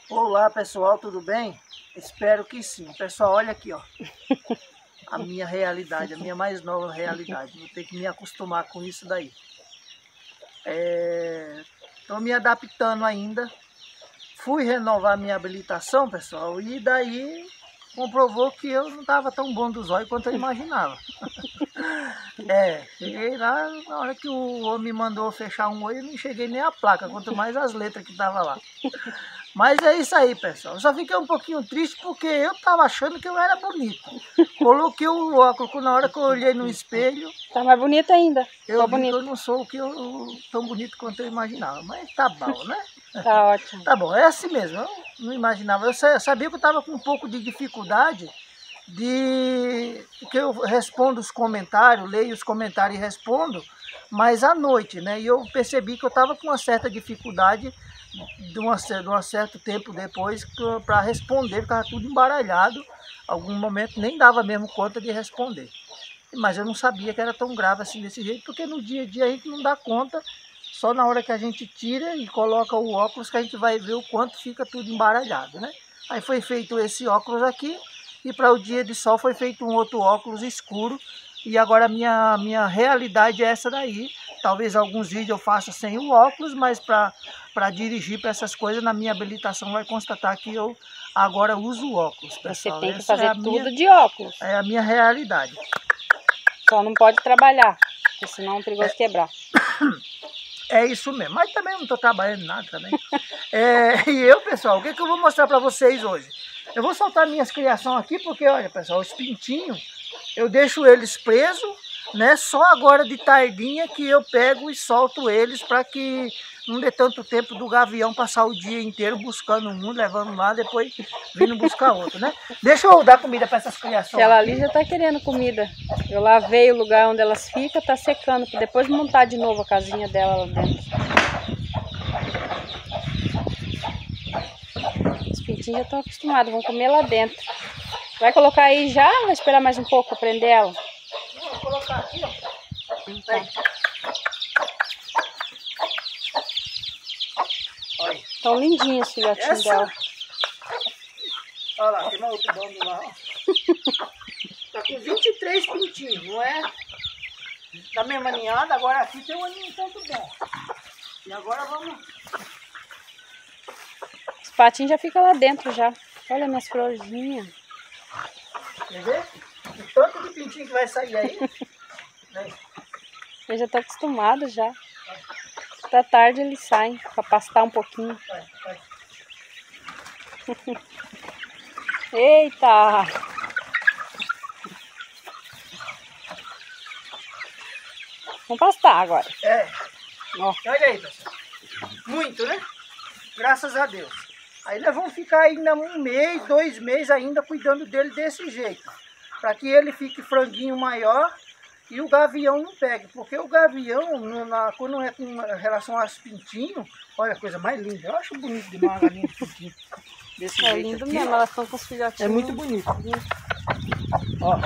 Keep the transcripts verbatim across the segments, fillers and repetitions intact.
Olá pessoal, tudo bem? Espero que sim. Pessoal, olha aqui, ó. A minha realidade, a minha mais nova realidade. Vou ter que me acostumar com isso daí. Estou me adaptando ainda. Fui renovar minha habilitação, pessoal, e daí comprovou que eu não estava tão bom dos olhos quanto eu imaginava. É, cheguei lá, na hora que o homem me mandou fechar um olho, eu não enxerguei nem a placa, quanto mais as letras que estavam lá. Mas é isso aí, pessoal. Eu só fiquei um pouquinho triste porque eu estava achando que eu era bonito. Coloquei o óculos, na hora que eu olhei no espelho... Tá mais bonito ainda. Eu Tô vi bonito. que eu não sou o que eu, tão bonito quanto eu imaginava. Mas tá bom, né? Tá ótimo. Tá bom, é assim mesmo. Eu não imaginava. Eu sabia que eu estava com um pouco de dificuldade de... Porque eu respondo os comentários, leio os comentários e respondo, mas à noite, né? E eu percebi que eu estava com uma certa dificuldade de, uma, de um certo tempo depois para responder, ficava tudo embaralhado. Algum momento nem dava mesmo conta de responder. Mas eu não sabia que era tão grave assim desse jeito, porque no dia a dia a gente não dá conta, só na hora que a gente tira e coloca o óculos que a gente vai ver o quanto fica tudo embaralhado, né? Aí foi feito esse óculos aqui, e para o dia de sol foi feito um outro óculos escuro, e agora a minha, minha realidade é essa daí. Talvez alguns vídeos eu faça sem o óculos, mas para para dirigir para essas coisas, na minha habilitação vai constatar que eu agora uso óculos, pessoal. Você tem que Essa fazer é tudo minha, de óculos. É a minha realidade. Só não pode trabalhar, porque senão é perigoso é, quebrar. É isso mesmo, mas também não estou trabalhando nada também. É, e eu, pessoal, o que, que eu vou mostrar para vocês hoje? Eu vou soltar minhas criações aqui, porque, olha, pessoal, os pintinhos, eu deixo eles presos, né? Só agora de tardinha que eu pego e solto eles para que não dê tanto tempo do gavião passar o dia inteiro buscando um, levando lá, depois vindo buscar outro, né? Deixa eu dar comida para essas criações. Ela ali já tá querendo comida. Eu lavei o lugar onde elas ficam, tá secando, para depois montar de novo a casinha dela lá dentro. Os pintinhos já estão acostumados, vão comer lá dentro. Vai colocar aí já ou vai esperar mais um pouco para prender ela? Vou colocar aqui, ó. Tá. Olha. Tão lindinhos os filhotinhos Essa... dela. Olha lá, tem uma outra banda lá, ó. Tá com vinte e três pintinhos, não é? Da mesma ninhada, agora aqui tem um aninho tanto bom. E agora vamos... Os patinhos já ficam lá dentro já. Olha minhas florzinhas. Quer ver? O tanto de pintinho que vai sair aí. Vem. Eu já estou acostumado já. Da tarde eles saem para pastar um pouquinho. Vai, vai. Eita! Vamos pastar agora. É. Ó. Olha aí, pessoal. Muito, né? Graças a Deus. Aí nós vamos ficar ainda um mês, dois meses ainda cuidando dele desse jeito. Para que ele fique franguinho maior e o gavião não pegue. Porque o gavião, no, na, quando é com relação aos pintinhos, olha a coisa mais linda. Eu acho bonito demais a galinha de pintinho. Desse É jeito lindo aqui. mesmo, elas estão com os filhotinhos. É muito bonito. Ó.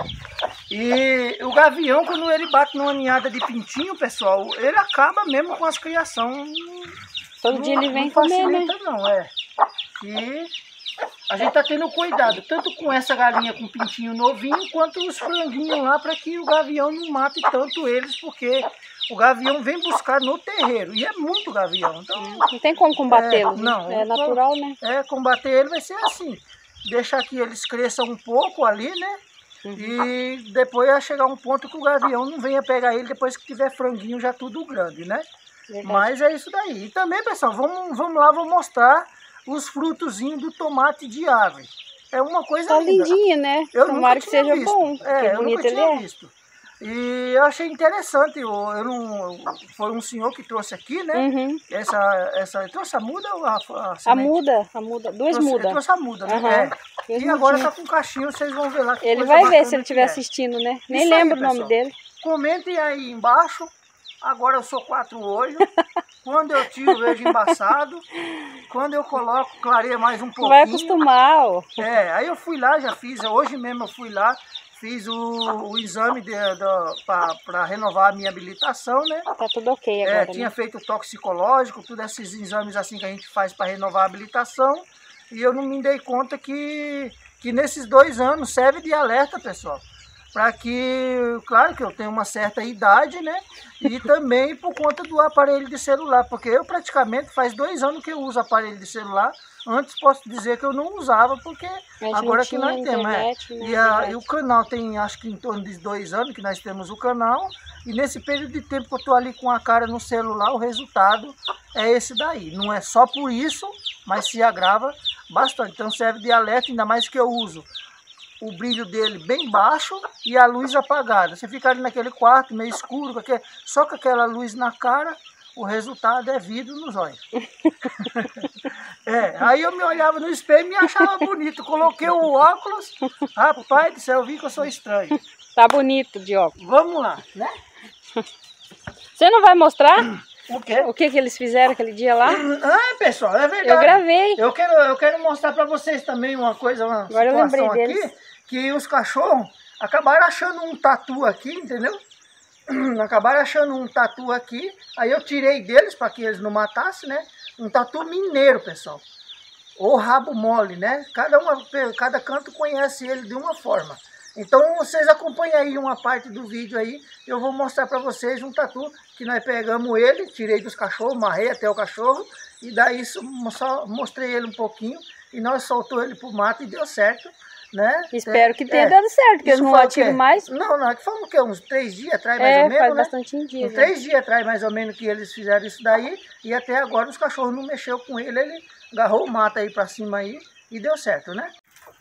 E o gavião, quando ele bate numa ninhada de pintinho, pessoal, ele acaba mesmo com as criações. Todo não, dia ele vem não comer, né? Não, é. E a gente tá tendo cuidado, tanto com essa galinha com pintinho novinho, quanto os franguinhos lá, para que o gavião não mate tanto eles, porque o gavião vem buscar no terreiro, e é muito gavião. Então, não tem como combatê-los, é, não, é natural, né? É, combater ele vai ser assim, deixar que eles cresçam um pouco ali, né? Uhum. E depois vai chegar um ponto que o gavião não venha pegar ele depois que tiver franguinho já tudo grande, né? Verdade. Mas é isso daí. E também, pessoal, vamos, vamos lá, vou mostrar os frutozinhos do tomate de ave. É uma coisa tá linda. lindinho, né? Eu Tomara que seja visto. bom, é, que eu bonito nunca ele tinha é. visto. E eu achei interessante, eu, eu não, foi um senhor que trouxe aqui, né? Uhum. Essa, essa, trouxe a muda ou a, a A muda, a muda, duas trouxe, mudas. Trouxe a muda, né? Uhum. É. Duas E agora mudinhas. tá com caixinho, vocês vão ver lá. Que ele coisa vai ver se ele que estiver é. assistindo, né? Nem Isso lembro aí, o nome pessoal. dele. Comentem aí embaixo. Agora eu sou quatro olhos. Quando eu tiro, vejo embaçado. Quando eu coloco, clareia mais um pouquinho. Vai acostumar, ó. É, aí eu fui lá, já fiz. Hoje mesmo eu fui lá. fiz o, o exame para renovar a minha habilitação, né? Tá tudo ok agora, é, tinha né? feito toxicológico, todos esses exames assim que a gente faz para renovar a habilitação, e eu não me dei conta que, que nesses dois anos serve de alerta, pessoal. Para que, claro que eu tenho uma certa idade, né? E também por conta do aparelho de celular, porque eu praticamente faz dois anos que eu uso aparelho de celular. Antes posso dizer que eu não usava, porque agora que nós temos. Né? E, a, e o canal tem acho que em torno de dois anos que nós temos o canal. E nesse período de tempo que eu estou ali com a cara no celular, o resultado é esse daí. Não é só por isso, mas se agrava bastante. Então serve de alerta, ainda mais que eu uso o brilho dele bem baixo e a luz apagada. Você fica ali naquele quarto meio escuro, com aquele, só com aquela luz na cara, o resultado é vidro nos olhos. É, aí eu me olhava no espelho e me achava bonito. Coloquei o óculos, rapaz do céu, eu vi que eu sou estranho. Tá bonito de óculos. Vamos lá, né? Você não vai mostrar o quê? O que que eles fizeram aquele dia lá? Ah, pessoal, é verdade. Eu gravei. Eu quero, eu quero mostrar para vocês também uma coisa, uma Agora situação eu lembrei aqui, deles. que os cachorros acabaram achando um tatu aqui, entendeu? Acabaram achando um tatu aqui, aí eu tirei deles para que eles não matassem, né? Um tatu mineiro, pessoal. Ou rabo mole, né? Cada, uma, cada canto conhece ele de uma forma. Então vocês acompanhem aí uma parte do vídeo aí, eu vou mostrar para vocês um tatu que nós pegamos ele, tirei dos cachorros, marrei até o cachorro, e daí só mostrei ele um pouquinho, e nós soltou ele pro mato e deu certo, né? Espero que tenha é, dado certo, porque eles não atiram mais. Não, não, que foi o quê? Uns três dias atrás mais é, ou menos, faz né? bastante dias. Uns três dias atrás mais ou menos que eles fizeram isso daí, e até agora os cachorros não mexeu com ele, ele agarrou o mato aí para cima aí, e deu certo, né?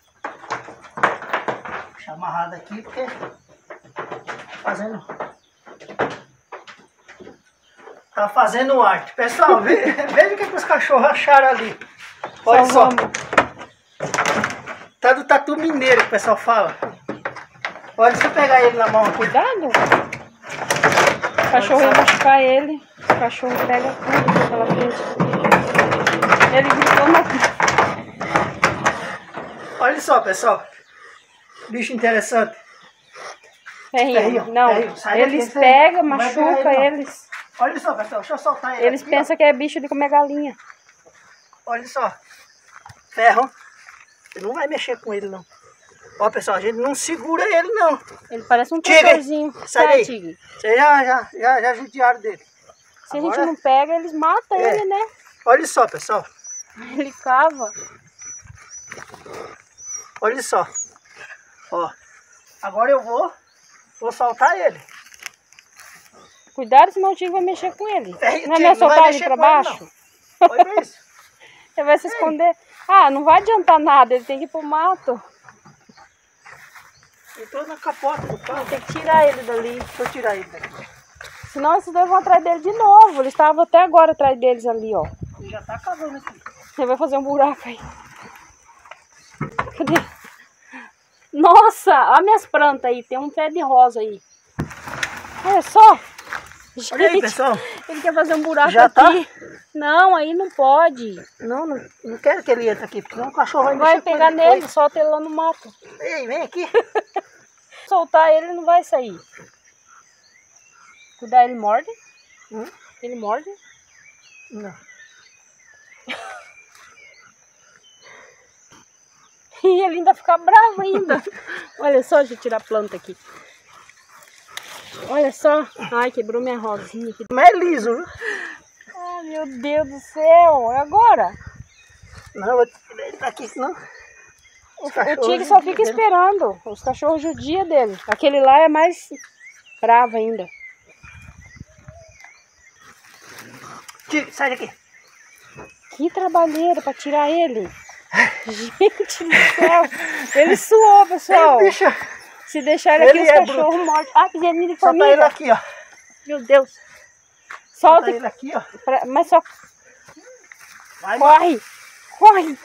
Deixa amarrado aqui, porque tá fazendo, tá fazendo arte. Pessoal, veja, veja o que, que os cachorros acharam ali. Olha só. Tá do tatu mineiro que o pessoal fala. Olha, deixa eu pegar ele na mão aqui. Cuidado. O cachorro ia machucar ele. O cachorro pega tudo pela frente. Ele gritou na... Olha só, pessoal. Bicho interessante. Ferrinho. Ferrinho, Não, ferrinho. Sai eles daqui, pegam, não vai pegar machucam ele, não. eles. Olha só, pessoal, deixa eu soltar ele Eles aqui, pensam ó. que é bicho de comer galinha. Olha só. Ferro. Você não vai mexer com ele, não. Ó, pessoal, a gente não segura ele, não. Ele parece um Tigre, tratorzinho. sai daí. Tigre. Vocês já, já, já, já judiaram dele. Se Agora, a gente não pega, eles matam é. ele, né? Olha só, pessoal. Ele cava. Olha só. Ó. Agora eu vou, vou soltar ele. Cuidado, senão o tigre vai mexer com ele. É, não é melhor soltar ele pra baixo? Ele, olha isso. Ele vai se esconder. Ah, não vai adiantar nada, ele tem que ir pro mato. Entrou na capota do carro. Tem que tirar ele dali. Deixa eu tirar ele daqui. Senão esses dois vão atrás dele de novo. Eles estavam até agora atrás deles ali, ó. Ele já tá cavando aqui. Ele vai fazer um buraco aí. Cadê? Nossa, olha minhas plantas aí. Tem um pé de rosa aí. Olha só. Gente, olha aí, pessoal. Ele quer fazer um buraco já aqui. Tá? Não, aí não pode. Não, não, não quero que ele entre aqui, porque senão o cachorro vai, vai mexer pegar com ele nele, depois. solta ele lá no mato. Ei, vem aqui. Soltar ele, não vai sair. Cuidar, ele morde? Hum? Ele morde? Não. E ele ainda fica bravo ainda. Olha só, deixa eu tirar a planta aqui. Olha só. Ai, quebrou minha rosinha aqui. Mas é liso, viu? Ai, meu Deus do céu. E agora? Não, eu vou tirar ele daqui, senão... O, o tigre só fica dele. esperando. Os cachorros judiam dele. Aquele lá é mais bravo ainda. Tigre, sai daqui. Que trabalheira pra tirar ele. Gente do céu. Ele suou, pessoal. Ei, bicha. Se deixar ele aqui, ele os é cachorros mordem. Ah, que geninho de formiga. formiga. Solta ele aqui, ó. Meu Deus. Solta, Solta ele aqui, ó. Pra... Mas só... Vai, corre. Corre.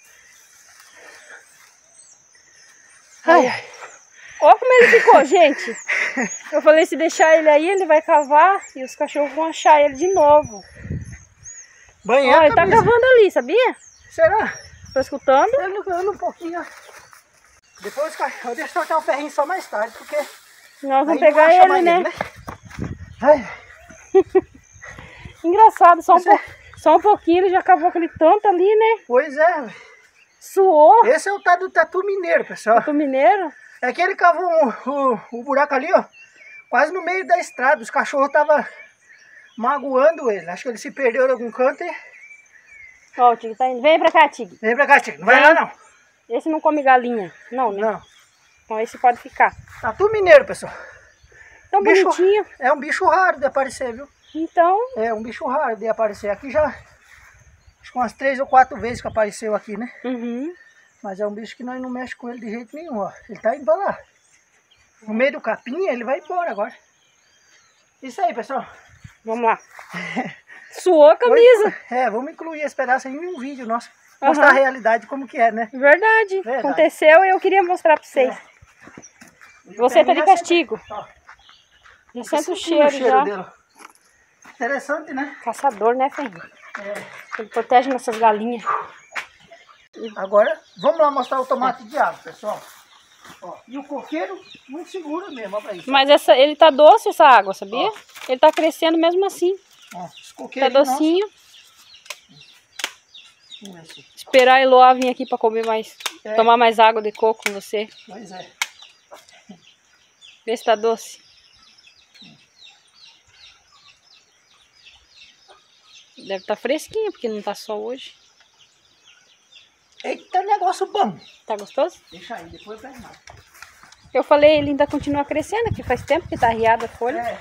Ai, ai. Olha como ele ficou, gente. Eu falei, se deixar ele aí, ele vai cavar e os cachorros vão achar ele de novo. Banheiro. Olha, ele tá cavando ali, sabia? Será? Tô escutando. Ele anda um pouquinho. Depois eu deixo trocar o ferrinho só mais tarde, porque... Nós vamos pegar ele, né? ele, né? Ai. Engraçado, só um, po... é... só um pouquinho ele já cavou aquele tanto ali, né? Pois é, velho. Suou. Esse é o tal do tatu mineiro, pessoal. Tatu mineiro? É que ele cavou o, o, o buraco ali, ó, quase no meio da estrada. Os cachorros estavam magoando ele. Acho que ele se perdeu em algum canto e... Ó, o Tigre tá indo. Vem pra cá, Tigre. Vem pra cá, Tigre. Não vai lá, não. Esse não come galinha. Não, né? Não. Então esse pode ficar. Tatu mineiro, pessoal. Tão bicho, bonitinho. É um bicho raro de aparecer, viu? Então... É um bicho raro de aparecer. Aqui já... Acho que umas três ou quatro vezes que apareceu aqui, né? Uhum. Mas é um bicho que nós não mexemos com ele de jeito nenhum, ó. Ele tá indo pra lá. No meio do capim, ele vai embora agora. Isso aí, pessoal. Vamos lá. Suou a camisa. É, vamos incluir esse pedaço aí em um vídeo nosso. Mostrar uhum. a realidade como que é, né? Verdade. Verdade. Aconteceu e eu queria mostrar pra vocês. É. Você tá de castigo. Já sente o cheiro, cheiro já. Dele. Interessante, né? Caçador, né, Ferrinho? É. Ele protege nossas galinhas. Agora, vamos lá mostrar o tomate de água, pessoal. Ó, e o coqueiro, muito seguro mesmo, ó, pra isso. Mas essa, ele tá doce, essa água, sabia? Ó. Ele tá crescendo mesmo assim. Ó, tá docinho. Esperar a Eloá vir aqui pra comer mais, é. tomar mais água de coco com você. Pois é. Vê se tá doce. Deve estar tá fresquinho, porque não tá só hoje. Eita, negócio bom. Tá gostoso? Deixa aí, depois vai mais. Eu falei, ele ainda continua crescendo, que faz tempo que tá arriada a folha. É.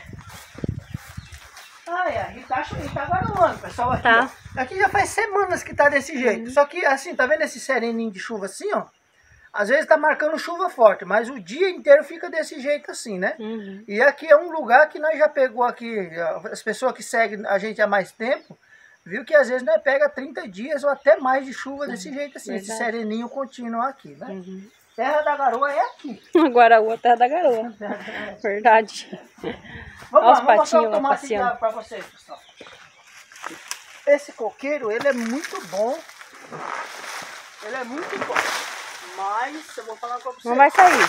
Ah, é, ele tá, ele tá garoando, pessoal, aqui, tá. ó. Aqui já faz semanas que tá desse jeito. Uhum. Só que, assim, tá vendo esse sereninho de chuva assim, ó? Às vezes tá marcando chuva forte, mas o dia inteiro fica desse jeito assim, né? Uhum. E aqui é um lugar que nós já pegou aqui, as pessoas que seguem a gente há mais tempo, viu que às vezes nós pega trinta dias ou até mais de chuva desse uhum. jeito assim, verdade. Esse sereninho contínuo aqui, né? Uhum. Terra da Garoa é aqui. Agora a outra Terra da Garoa. Verdade. Vamos lá, vamos mostrar o tomate de água para vocês, pessoal. Esse coqueiro, ele é muito bom. Ele é muito bom. Mas, eu vou falar com vocês. Não vai sair.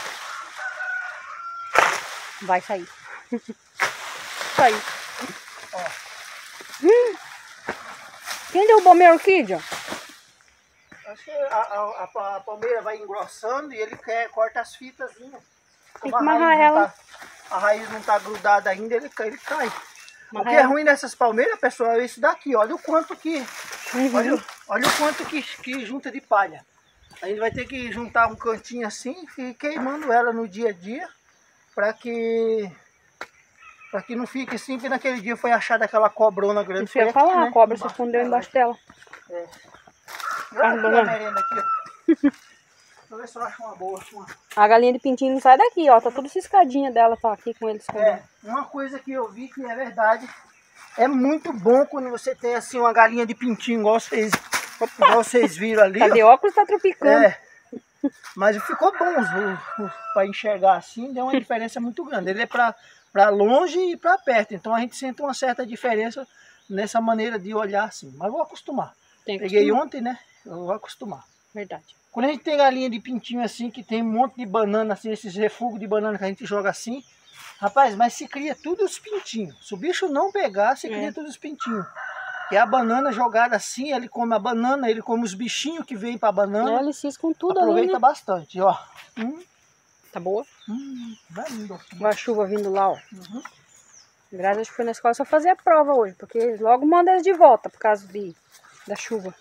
Vai sair. Saiu. Ó. Hum. Quem derrubou minha orquídea? Acho que a, a, a, a palmeira vai engrossando e ele quer, corta as fitas. Tem que amarrar ela. Tá, a raiz não está grudada ainda, ele, ele cai. O que é ruim nessas palmeiras, pessoal, é isso daqui. Olha o quanto que... Uhum. Olha, olha o quanto que, que junta de palha. A gente vai ter que juntar um cantinho assim e queimando ela no dia a dia. Para que... Para que não fique assim, porque naquele dia foi achada aquela cobrona grande. Isso eu ia falar, né? A cobra se escondeu embaixo dela. É. Olha a merenda aqui, ó. Deixa eu ver se eu acho uma boa. Uma... A galinha de pintinho não sai daqui, ó. Tá tudo ciscadinha dela, tá aqui com eles. É, uma coisa que eu vi que é verdade. É muito bom quando você tem assim uma galinha de pintinho, igual vocês, igual vocês viram ali. Tá de óculos, tá tropicando. É. Mas ficou bom para enxergar assim, deu uma diferença muito grande. Ele é para para longe e para perto, então a gente sente uma certa diferença nessa maneira de olhar assim. Mas vou acostumar. Tem que Peguei acostumar. ontem, né? Eu vou acostumar. Verdade. Quando a gente tem galinha de pintinho assim, que tem um monte de banana, assim, esses refugos de banana que a gente joga assim, rapaz, mas se cria tudo os pintinhos. Se o bicho não pegar, se cria é. tudo os pintinhos. E a banana jogada assim, ele come a banana, ele come os bichinhos que vêm para a banana. É, ele cisca com tudo. Aproveita ali, né? bastante, ó. Hum. Tá boa? Hum, vai lindo. Olha a chuva vindo lá, ó. Uhum. Graças a Deus foi na escola só fazer a prova hoje, porque logo manda eles de volta por causa de, da chuva.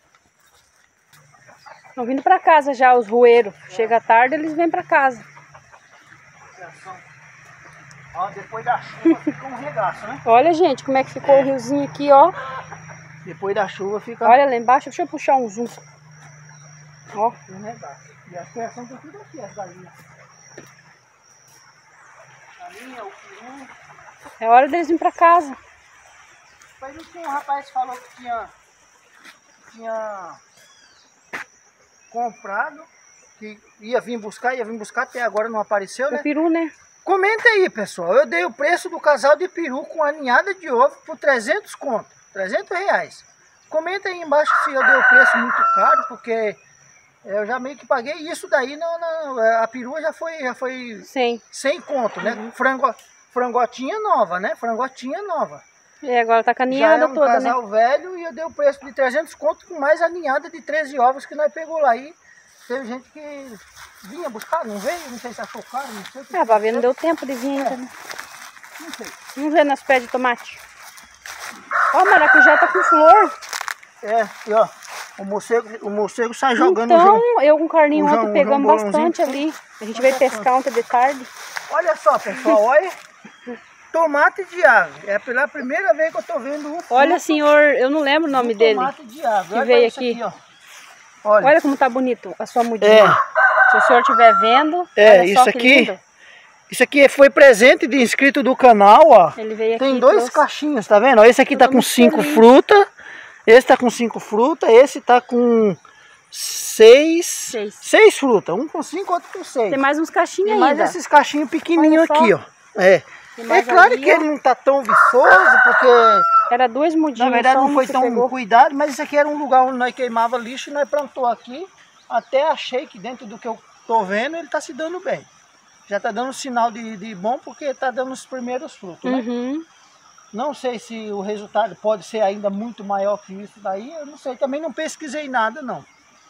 Estão vindo pra casa já, os roeiros. É. Chega tarde, eles vêm pra casa. Ó, depois da chuva fica um regaço, né? Olha, gente, como é que ficou é. o riozinho aqui, ó. Depois da chuva fica... Olha lá embaixo, deixa eu puxar um zoom. Ó. Um regaço. E as criações estão tudo aqui, as galinhas. Galinha, o peru. É hora deles virem pra casa. Mas não tinha um rapaz que falou que tinha... Tinha... comprado, que ia vir buscar, ia vir buscar, até agora não apareceu, né? O peru, né? Comenta aí, pessoal. Eu dei o preço do casal de peru com a ninhada de ovo por trezentos conto, trezentos reais. Comenta aí embaixo se eu dei o preço muito caro, porque Eu já meio que paguei isso daí, não, não, a perua já foi, já foi Sim. sem conto, né? Uhum. Frango, frangotinha nova, né? Frangotinha nova. E agora tá com a Já ninhada é um toda, casal né? velho e eu dei o preço de trezentos conto com mais a ninhada de treze ovos que nós pegou lá. E teve gente que vinha buscar, não veio, não sei se achou caro, não sei o que. Ah, pra ver, não deu tempo de vir ainda, né? Não sei. Vamos ver nas pés de tomate. Ó, o maracujá tá com flor. É, e ó, o morcego, o morcego sai jogando o Então, João. eu com o Carlinho o João- ontem o pegamos João bastante Bolãozinho. ali. A gente veio pescar ontem de tarde. Olha só, pessoal, olha. Tomate de ave. É pela primeira vez que eu tô vendo um fruto. Olha, senhor, eu não lembro o nome um dele. Tomate de ave. Que Olha veio isso aqui. ó. Olha. Olha como tá bonito a sua mudinha. É. Se o senhor estiver vendo, É, olha só isso que aqui. lindo. Isso aqui foi presente de inscrito do canal, ó. Ele veio aqui Tem e dois trouxe. cachinhos, tá vendo? Esse aqui Eu tá tô com muito cinco feliz. frutas. Esse tá com cinco frutas. Esse tá com seis. Seis. Seis frutas. Um com cinco, outro com seis. Tem mais uns cachinhos E mais ainda. esses cachinhos pequenininhos Olha só. aqui, ó. É. Tem É mais claro ali, que ó. ele não tá tão viçoso, porque Era duas mudinhas. na verdade só não uma foi que tão pegou. cuidado, mas isso aqui era um lugar onde nós queimava lixo e nós plantou aqui. Até achei que dentro do que eu tô vendo ele tá se dando bem. Já tá dando sinal de, de bom porque tá dando os primeiros frutos, né? Uhum. Não sei se o resultado pode ser ainda muito maior que isso daí, eu não sei, também não pesquisei nada não.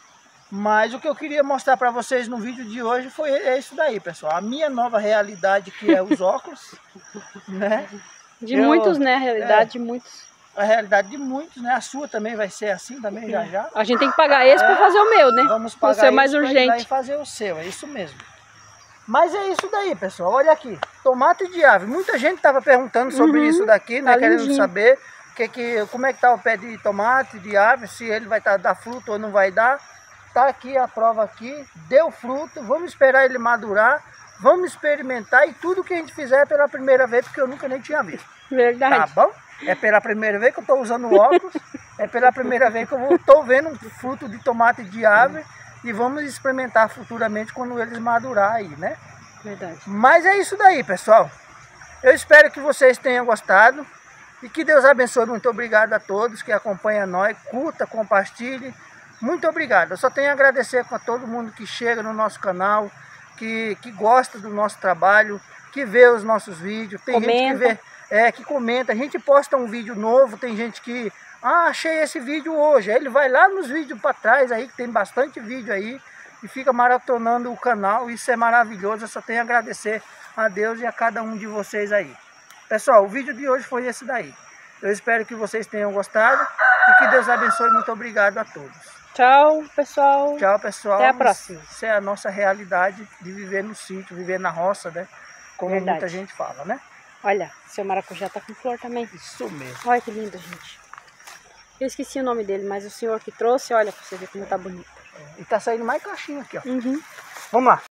Mas o que eu queria mostrar para vocês no vídeo de hoje foi é isso daí, pessoal. A minha nova realidade, que é os óculos, né? De Eu- muitos, né? A realidade é. de muitos. A realidade de muitos, né? A sua também vai ser assim, também já já. A gente tem que pagar esse para fazer o meu, né? Vamos O pagar seu é mais isso pra ir lá e urgente. fazer o seu, é isso mesmo. Mas é isso daí, pessoal. Olha aqui, tomate de ave. Muita gente estava perguntando sobre Uhum, isso daqui, né? tá Querendo lindinho. saber que, que, como é que tá o pé de tomate, de ave, se ele vai tá, dar fruto ou não vai dar. Tá aqui a prova aqui, deu fruto, vamos esperar ele madurar, vamos experimentar e tudo que a gente fizer é pela primeira vez, porque eu nunca nem tinha visto. Verdade. Tá bom? É pela primeira vez que eu estou usando óculos, é pela primeira vez que eu estou vendo um fruto de tomate de ave e vamos experimentar futuramente quando eles madurar aí, né? Verdade. Mas é isso daí, pessoal. Eu espero que vocês tenham gostado e que Deus abençoe. Muito obrigado a todos que acompanham nós, curta, compartilhe. Muito obrigado. Eu só tenho a agradecer a todo mundo que chega no nosso canal, que, que gosta do nosso trabalho, que vê os nossos vídeos. Tem Comenta. gente que vê, é, que comenta. A gente posta um vídeo novo, tem gente que, ah, achei esse vídeo hoje. Aí ele vai lá nos vídeos para trás aí, que tem bastante vídeo aí, e fica maratonando o canal. Isso é maravilhoso. Eu só tenho a agradecer a Deus e a cada um de vocês aí. Pessoal, o vídeo de hoje foi esse daí. Eu espero que vocês tenham gostado e que Deus abençoe. Muito obrigado a todos. Tchau, pessoal. Tchau, pessoal. Até a próxima. Isso é a nossa realidade de viver no sítio, viver na roça, né? Como Verdade. muita gente fala, né? Olha, seu maracujá tá com flor também. Isso mesmo. Olha que lindo, gente. Eu esqueci o nome dele, mas o senhor que trouxe, olha pra você ver como tá bonito. E tá saindo mais caixinha aqui, ó. Uhum. Vamos lá.